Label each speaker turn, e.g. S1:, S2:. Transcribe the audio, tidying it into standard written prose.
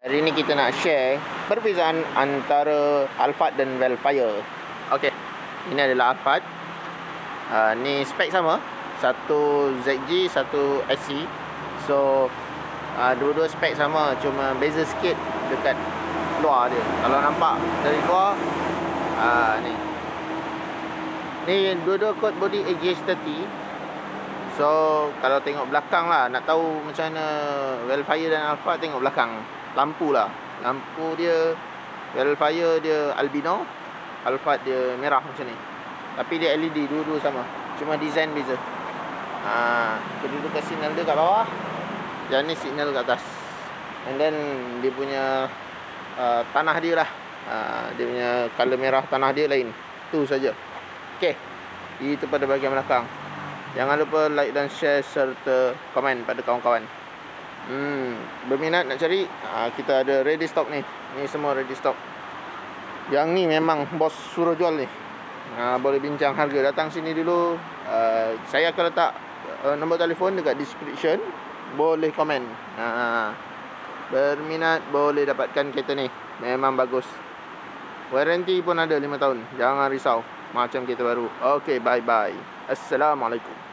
S1: Hari ni kita nak share perbezaan antara Alphard dan Vellfire. Okey, ini adalah Alphard. Ni spek sama, satu ZG, satu SC. So dua-dua spek sama, cuma beza sikit dekat luar dia. Kalau nampak dari luar, ni dua-dua kod body AGH30. So kalau tengok belakang lah, nak tahu macam mana Vellfire dan Alphard, tengok belakang. Lampu lah, lampu dia Vellfire dia albino, Alphard dia merah macam ni. Tapi dia LED, dua-dua sama, cuma design beza. Kedudukan signal dia kat bawah, yang ni signal kat atas. And then dia punya tanah dia lah, dia punya color merah tanah dia lain. Tu saja. Okay, itu pada bahagian belakang. Jangan lupa like dan share serta komen pada kawan-kawan. Berminat nak cari, kita ada ready stock ni. Ni semua ready stock. Yang ni memang bos suruh jual ni. Boleh bincang harga, datang sini dulu. Saya akan letak nombor telefon dekat description. Boleh komen. Berminat boleh dapatkan kereta ni. Memang bagus. Warranty pun ada 5 tahun. Jangan risau, macam kereta baru. Okay, bye bye. Assalamualaikum.